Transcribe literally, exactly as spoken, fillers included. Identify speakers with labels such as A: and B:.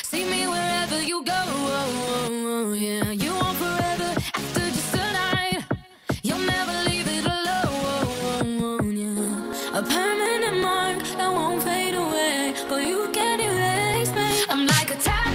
A: See me wherever you go. Yeah, you want forever after just tonight. You'll never leave it alone. Yeah, a permanent mark that won't fade away, but you can't erase me. I'm like a tide.